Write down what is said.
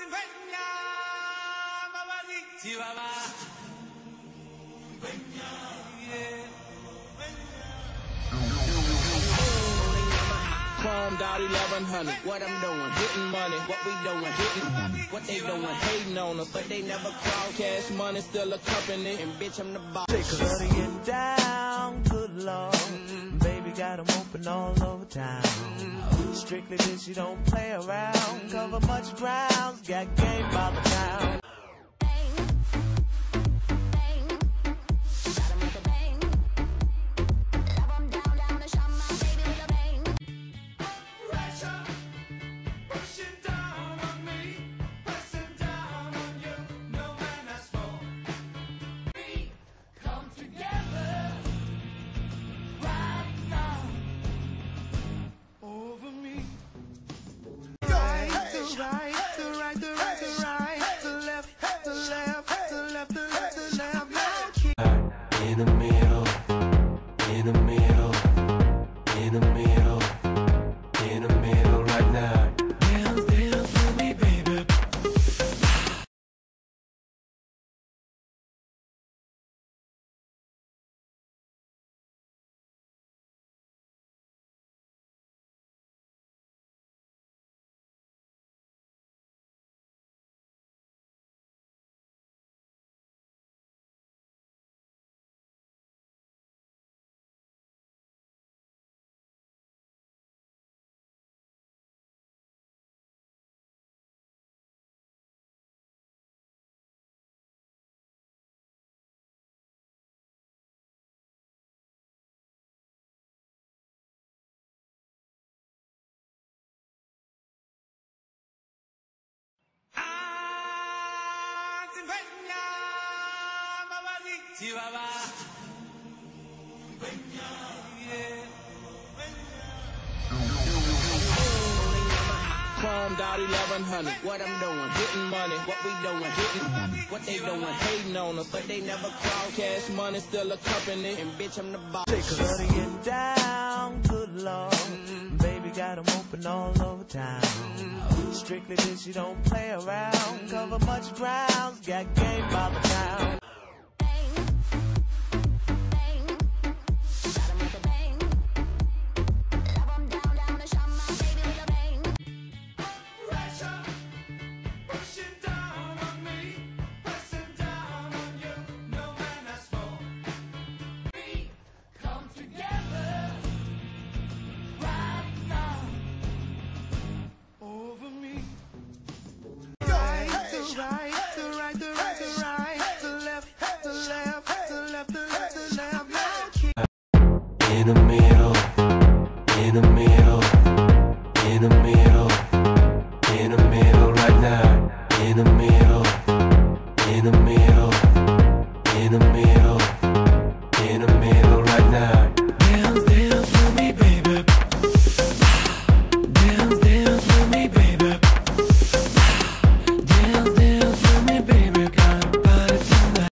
Chrome dot 1100, what I'm doing, hitting money, what we doing, hitting what they doing, hating on us, but they never call. Cash money still a company, and bitch I'm the boss. Shutting down, good Lord, baby got 'em open all over town. Strictly this, you don't play around, cover much grounds, got game by the pound. In the middle, in the middle, in the middle, in the middle right now. Dance, dance with me, baby. Chrome dot 1100, what I'm doing, hitting money, what we doing, hitting what they doing, hating on us, but they never call. Cash money still a company, and bitch I'm the boss. Shutting down, good Lord, baby got 'em open all over town. Strictly this, you don't play around, cover much grounds, got game by the pound. In the middle.